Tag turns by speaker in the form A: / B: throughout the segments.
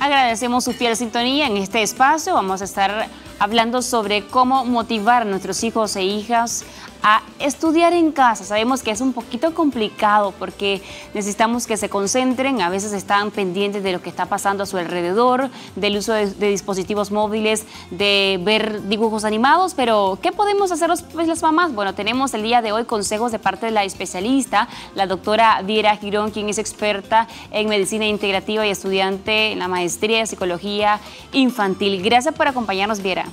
A: Agradecemos su fiel sintonía en este espacio. Vamos a estar hablando sobre cómo motivar a nuestros hijos e hijas a estudiar en casa. Sabemos que es un poquito complicado porque necesitamos que se concentren, a veces están pendientes de lo que está pasando a su alrededor, del uso de dispositivos móviles, de ver dibujos animados, pero ¿qué podemos hacer las mamás? Bueno, tenemos el día de hoy consejos de parte de la especialista, la doctora Viera Girón, quien es experta en medicina integrativa y estudiante en la maestría de psicología infantil. Gracias por acompañarnos, Viera.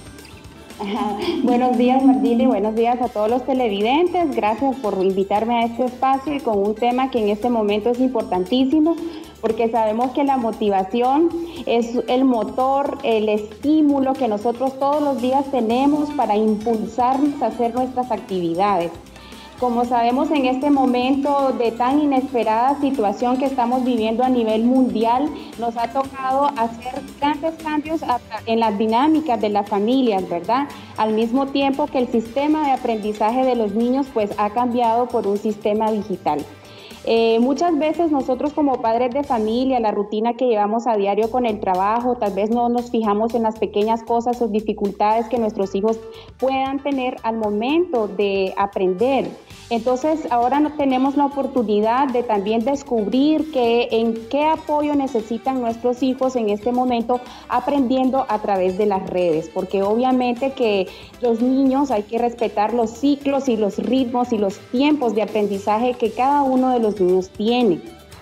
B: Buenos días, Margili, buenos días a todos los televidentes. Gracias por invitarme a este espacio y con un tema que en este momento es importantísimo, porque sabemos que la motivación es el motor, el estímulo que nosotros todos los días tenemos para impulsarnos a hacer nuestras actividades. Como sabemos, en este momento de tan inesperada situación que estamos viviendo a nivel mundial, nos ha tocado hacer grandes cambios en las dinámicas de las familias, ¿verdad? Al mismo tiempo que el sistema de aprendizaje de los niños pues ha cambiado por un sistema digital. Muchas veces nosotros como padres de familia, la rutina que llevamos a diario con el trabajo, tal vez no nos fijamos en las pequeñas cosas o dificultades que nuestros hijos puedan tener al momento de aprender. Entonces ahora no tenemos la oportunidad de también descubrir en qué apoyo necesitan nuestros hijos en este momento aprendiendo a través de las redes, porque obviamente que los niños hay que respetar los ciclos y los ritmos y los tiempos de aprendizaje que cada uno de los niños tiene.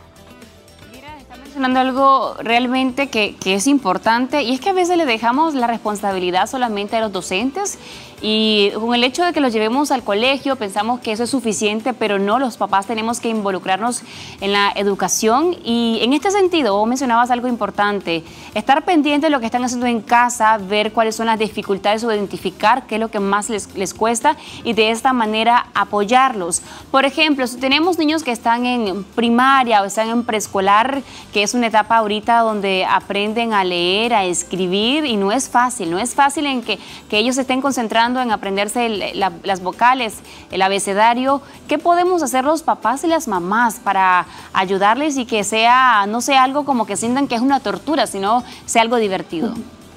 A: Mira, está mencionando algo realmente que es importante, y es que a veces le dejamos la responsabilidad solamente a los docentes, y con el hecho de que los llevemos al colegio pensamos que eso es suficiente, pero no, los papás tenemos que involucrarnos en la educación. Y en este sentido, vos mencionabas algo importante, estar pendiente de lo que están haciendo en casa, ver cuáles son las dificultades o identificar qué es lo que más les cuesta y de esta manera apoyarlos. Por ejemplo, si tenemos niños que están en primaria o están en preescolar, que es una etapa ahorita donde aprenden a leer, a escribir, y no es fácil en que ellos estén concentrando en aprenderse las vocales, el abecedario. ¿Qué podemos hacer los papás y las mamás para ayudarles y que no sea algo como que sientan que es una tortura, sino sea algo divertido?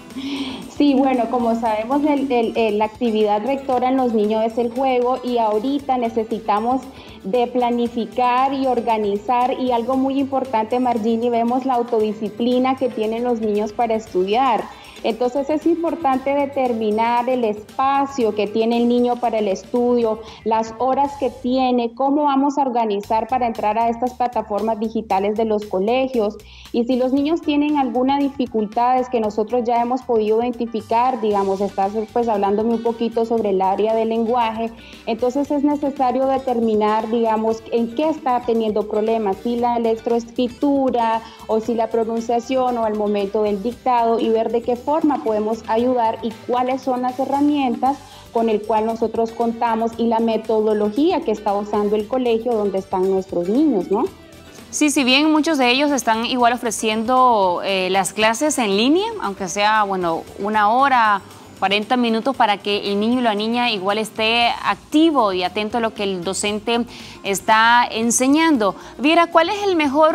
B: Sí, bueno, como sabemos, la actividad rectora en los niños es el juego, y ahorita necesitamos de planificar y organizar, y algo muy importante, Margini, vemos la autodisciplina que tienen los niños para estudiar. Entonces es importante determinar el espacio que tiene el niño para el estudio, las horas que tiene, cómo vamos a organizar para entrar a estas plataformas digitales de los colegios. Y si los niños tienen alguna dificultades que nosotros ya hemos podido identificar, digamos, estás pues hablándome un poquito sobre el área del lenguaje, entonces es necesario determinar, digamos, en qué está teniendo problemas, si la lectoescritura o si la pronunciación o al momento del dictado, y ver de qué forma podemos ayudar y cuáles son las herramientas con el cual nosotros contamos y la metodología que está usando el colegio donde están nuestros niños, ¿no?
A: Sí, si bien muchos de ellos están igual ofreciendo las clases en línea, aunque sea, bueno, 1 hora, 40 minutos, para que el niño y la niña igual esté activo y atento a lo que el docente está enseñando. Viera, ¿cuál es el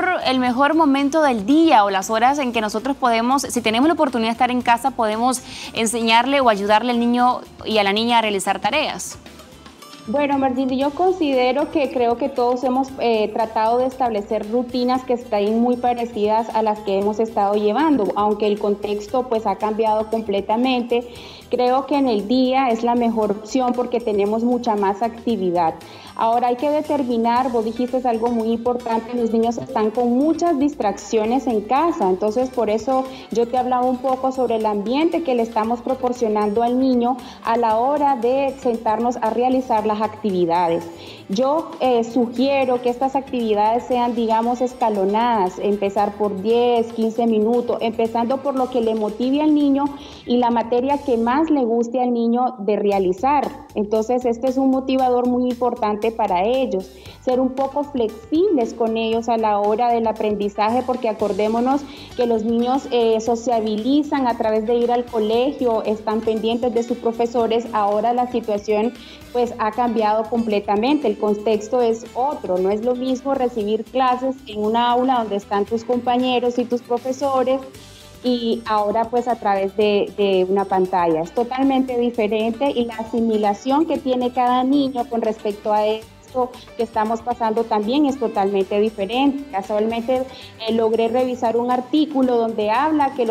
A: mejor momento del día o las horas en que nosotros podemos, si tenemos la oportunidad de estar en casa, podemos enseñarle o ayudarle al niño y a la niña a realizar tareas?
B: Bueno, Margini, yo considero que creo que todos hemos tratado de establecer rutinas que estén muy parecidas a las que hemos estado llevando, aunque el contexto pues ha cambiado completamente. Creo que en el día es la mejor opción porque tenemos mucha más actividad. Ahora hay que determinar, vos dijiste algo muy importante, los niños están con muchas distracciones en casa, entonces por eso yo te hablaba un poco sobre el ambiente que le estamos proporcionando al niño a la hora de sentarnos a realizar las actividades. Yo sugiero que estas actividades sean, digamos, escalonadas, empezar por 10, 15 minutos, empezando por lo que le motive al niño y la materia que más le guste al niño de realizar. Entonces, este es un motivador muy importante para ellos. Ser un poco flexibles con ellos a la hora del aprendizaje, porque acordémonos que los niños sociabilizan a través de ir al colegio, están pendientes de sus profesores. Ahora la situación pues ha cambiado completamente, el contexto es otro, no es lo mismo recibir clases en una aula donde están tus compañeros y tus profesores y ahora pues a través de una pantalla. Es totalmente diferente y la asimilación que tiene cada niño con respecto a esto que estamos pasando también es totalmente diferente. Casualmente logré revisar un artículo donde habla que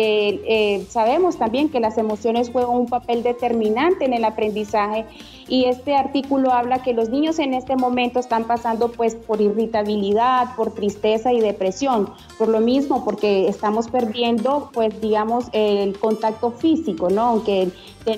B: sabemos también que las emociones juegan un papel determinante en el aprendizaje, y este artículo habla que los niños en este momento están pasando pues por irritabilidad, por tristeza y depresión, por lo mismo, porque estamos perdiendo pues digamos el contacto físico, ¿no? Aunque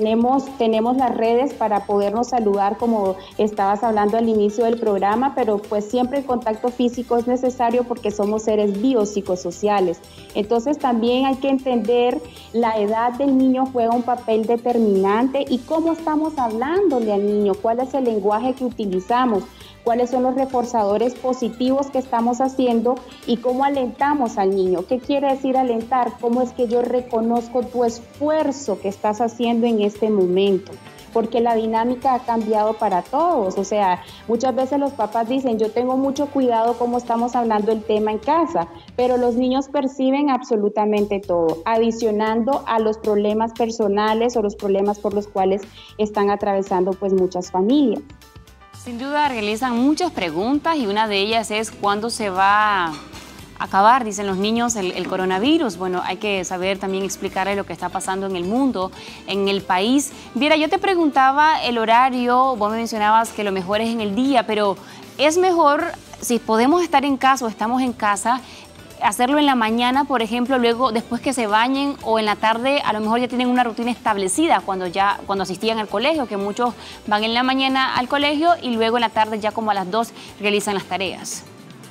B: tenemos las redes para podernos saludar, como estabas hablando al inicio del programa, pero pues siempre el contacto físico es necesario porque somos seres biopsicosociales. Entonces también hay que entender la edad del niño juega un papel determinante y cómo estamos hablándole al niño, cuál es el lenguaje que utilizamos, cuáles son los reforzadores positivos que estamos haciendo y cómo alentamos al niño. ¿Qué quiere decir alentar? ¿Cómo es que yo reconozco tu esfuerzo que estás haciendo en este momento? Porque la dinámica ha cambiado para todos. O sea, muchas veces los papás dicen, yo tengo mucho cuidado cómo estamos hablando el tema en casa, pero los niños perciben absolutamente todo, adicionando a los problemas personales o los problemas por los cuales están atravesando pues muchas familias.
A: Sin duda realizan muchas preguntas y una de ellas es ¿cuándo se va a acabar, dicen los niños, el coronavirus? Bueno, hay que saber también explicarle lo que está pasando en el mundo, en el país. Viera, yo te preguntaba el horario, vos me mencionabas que lo mejor es en el día, pero es mejor si podemos estar en casa o estamos en casa, hacerlo en la mañana, por ejemplo, luego después que se bañen, o en la tarde a lo mejor ya tienen una rutina establecida cuando asistían al colegio, que muchos van en la mañana al colegio y luego en la tarde ya como a las 2 realizan las tareas.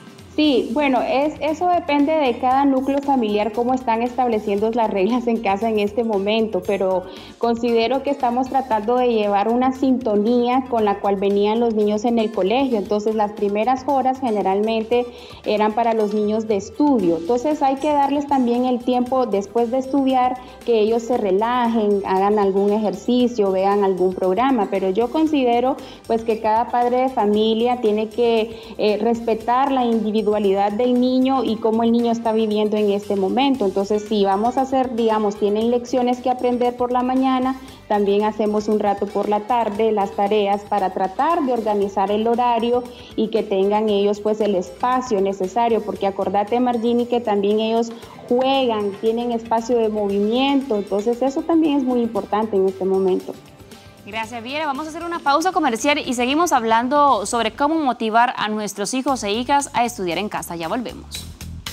B: Sí, bueno, eso depende de cada núcleo familiar, cómo están estableciendo las reglas en casa en este momento, pero considero que estamos tratando de llevar una sintonía con la cual venían los niños en el colegio. Entonces, las primeras horas generalmente eran para los niños de estudio. Entonces, hay que darles también el tiempo después de estudiar, que ellos se relajen, hagan algún ejercicio, vean algún programa, pero yo considero pues que cada padre de familia tiene que respetar la individualidad del niño y cómo el niño está viviendo en este momento. Entonces, si vamos a hacer, digamos, tienen lecciones que aprender por la mañana, también hacemos un rato por la tarde las tareas para tratar de organizar el horario y que tengan ellos pues el espacio necesario, porque acordate, Margini, que también ellos juegan, tienen espacio de movimiento, entonces eso también es muy importante en este momento.
A: Gracias, Viera. Vamos a hacer una pausa comercial y seguimos hablando sobre cómo motivar a nuestros hijos e hijas a estudiar en casa. Ya volvemos.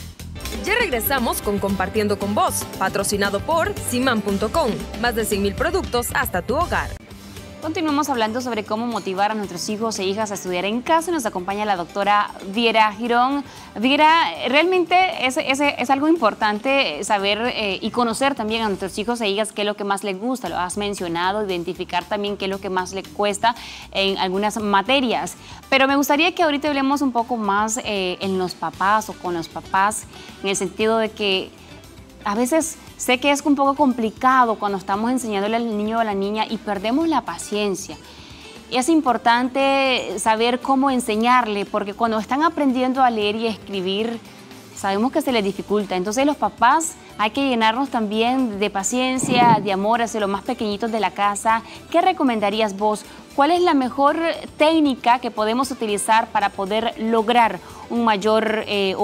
C: Ya regresamos con Compartiendo con Vos, patrocinado por Siman.com. Más de 100,000 productos hasta tu hogar.
A: Continuamos hablando sobre cómo motivar a nuestros hijos e hijas a estudiar en casa. Nos acompaña la doctora Viera Girón. Viera, realmente es algo importante saber y conocer también a nuestros hijos e hijas qué es lo que más les gusta. Lo has mencionado, identificar también qué es lo que más les cuesta en algunas materias. Pero me gustaría que ahorita hablemos un poco más en los papás o con los papás, en el sentido de que a veces sé que es un poco complicado cuando estamos enseñándole al niño o a la niña y perdemos la paciencia. Es importante saber cómo enseñarle, porque cuando están aprendiendo a leer y a escribir, sabemos que se les dificulta. Entonces los papás hay que llenarnos también de paciencia, de amor hacia los más pequeñitos de la casa. ¿Qué recomendarías vos? ¿Cuál es la mejor técnica que podemos utilizar para poder lograr un mayor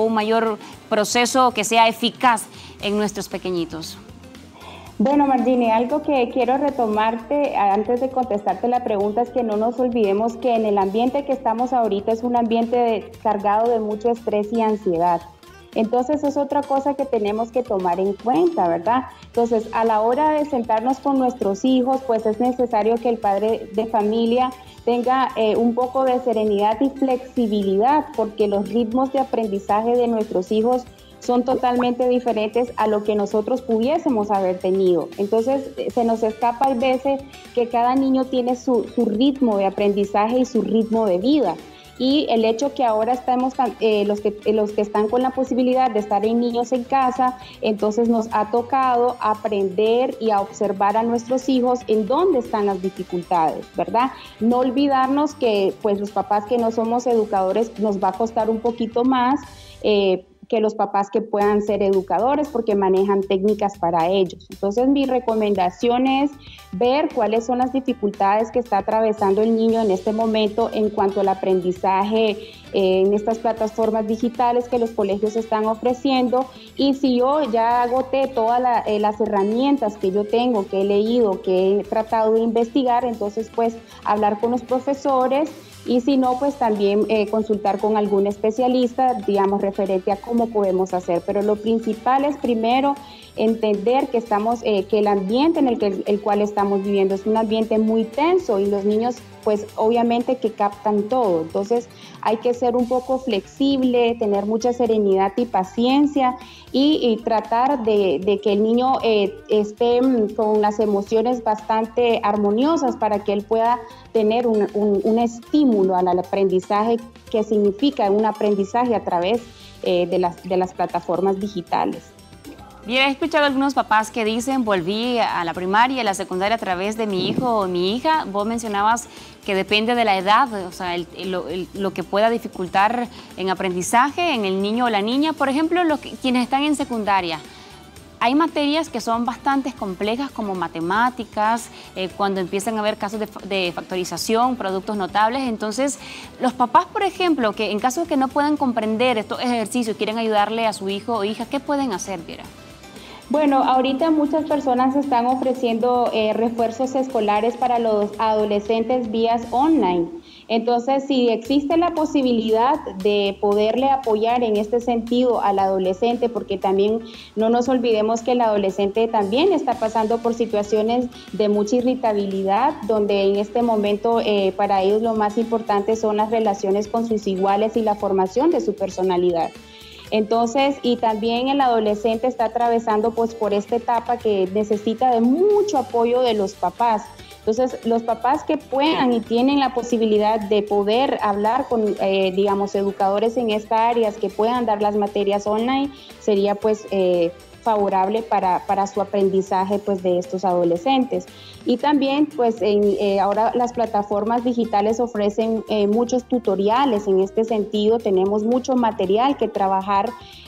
A: proceso que sea eficaz en nuestros pequeñitos?
B: Bueno, Margini, algo que quiero retomarte antes de contestarte la pregunta es que no nos olvidemos que en el ambiente que estamos ahorita es un ambiente cargado de mucho estrés y ansiedad. Entonces es otra cosa que tenemos que tomar en cuenta, ¿verdad? Entonces, a la hora de sentarnos con nuestros hijos, pues es necesario que el padre de familia tenga un poco de serenidad y flexibilidad, porque los ritmos de aprendizaje de nuestros hijos son totalmente diferentes a lo que nosotros pudiésemos haber tenido. Entonces, se nos escapa a veces que cada niño tiene su ritmo de aprendizaje y su ritmo de vida. Y el hecho que ahora estamos los que están con la posibilidad de estar en niños en casa, entonces nos ha tocado aprender y a observar a nuestros hijos en dónde están las dificultades, ¿verdad? No olvidarnos que pues los papás que no somos educadores nos va a costar un poquito más, que los papás que puedan ser educadores porque manejan técnicas para ellos. Entonces mi recomendación es ver cuáles son las dificultades que está atravesando el niño en este momento en cuanto al aprendizaje en estas plataformas digitales que los colegios están ofreciendo, y si yo ya agoté todas las herramientas que yo tengo, que he leído, que he tratado de investigar, entonces pues hablar con los profesores, y si no, pues también consultar con algún especialista, digamos, referente a cómo podemos hacer. Pero lo principal es primero entender que que el ambiente en el cual estamos viviendo es un ambiente muy tenso, y los niños pues obviamente que captan todo. Entonces hay que ser un poco flexible, tener mucha serenidad y paciencia, y tratar de que el niño esté con las emociones bastante armoniosas para que él pueda tener un estímulo al aprendizaje, que significa un aprendizaje a través de las plataformas digitales.
A: Bien, he escuchado a algunos papás que dicen: volví a la primaria y a la secundaria a través de mi hijo o mi hija. Vos mencionabas que depende de la edad, o sea, lo que pueda dificultar en aprendizaje en el niño o la niña. Por ejemplo, quienes están en secundaria, hay materias que son bastante complejas, como matemáticas, cuando empiezan a haber casos de factorización, productos notables. Entonces, los papás, por ejemplo, que en caso de que no puedan comprender estos ejercicios, quieren ayudarle a su hijo o hija, ¿qué pueden hacer, Viera?
B: Bueno, ahorita muchas personas están ofreciendo refuerzos escolares para los adolescentes vías online. Entonces, si existe la posibilidad de poderle apoyar en este sentido al adolescente, porque también no nos olvidemos que el adolescente también está pasando por situaciones de mucha irritabilidad, donde en este momento para ellos lo más importante son las relaciones con sus iguales y la formación de su personalidad. Entonces, y también el adolescente está atravesando pues por esta etapa que necesita de mucho apoyo de los papás. Entonces, los papás que puedan y tienen la posibilidad de poder hablar con, digamos, educadores en esta área, que puedan dar las materias online, sería pues favorable para su aprendizaje pues de estos adolescentes. Y también pues ahora las plataformas digitales ofrecen muchos tutoriales en este sentido. Tenemos mucho material que trabajar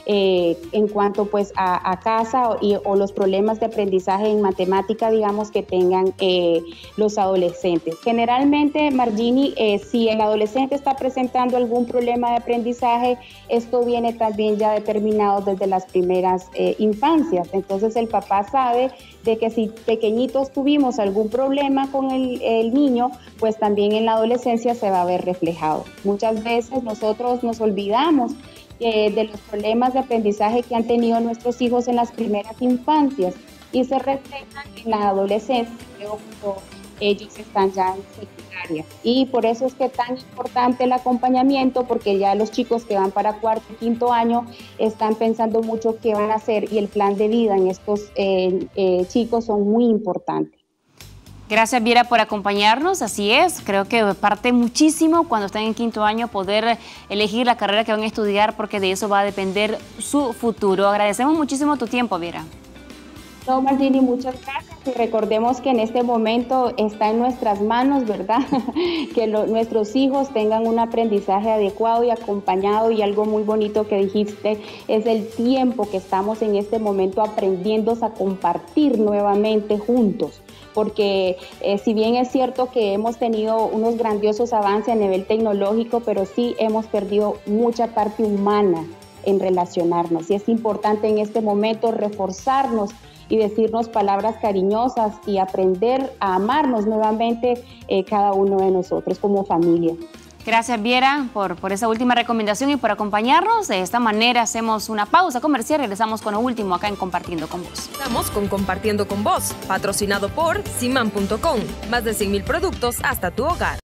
B: en cuanto pues a casa o los problemas de aprendizaje en matemática, digamos, que tengan los adolescentes. Generalmente, Margini, si el adolescente está presentando algún problema de aprendizaje, esto viene también ya determinado desde las primeras infancias. Entonces el papá sabe de que si pequeñitos tuvimos algún problema con el niño, pues también en la adolescencia se va a ver reflejado. Muchas veces nosotros nos olvidamos de los problemas de aprendizaje que han tenido nuestros hijos en las primeras infancias y se reflejan en la adolescencia, cuando ellos están ya en secundaria. Y por eso es que es tan importante el acompañamiento, porque ya los chicos que van para cuarto y quinto año están pensando mucho qué van a hacer, y el plan de vida en estos chicos son muy importantes.
A: Gracias, Viera, por acompañarnos. Así es, creo que parte muchísimo cuando están en quinto año poder elegir la carrera que van a estudiar, porque de eso va a depender su futuro. Agradecemos muchísimo tu tiempo, Viera.
B: No, Margini, muchas gracias, y recordemos que en este momento está en nuestras manos, ¿verdad? Que nuestros hijos tengan un aprendizaje adecuado y acompañado, y algo muy bonito que dijiste es el tiempo que estamos en este momento aprendiendo a compartir nuevamente juntos. Porque si bien es cierto que hemos tenido unos grandiosos avances a nivel tecnológico, pero sí hemos perdido mucha parte humana en relacionarnos, y es importante en este momento reforzarnos y decirnos palabras cariñosas y aprender a amarnos nuevamente cada uno de nosotros como familia.
A: Gracias, Viera, por esa última recomendación y por acompañarnos. De esta manera hacemos una pausa comercial. Regresamos con lo último acá en Compartiendo con Vos.
C: Estamos con Compartiendo con Vos, patrocinado por Siman.com. Más de 100,000 productos hasta tu hogar.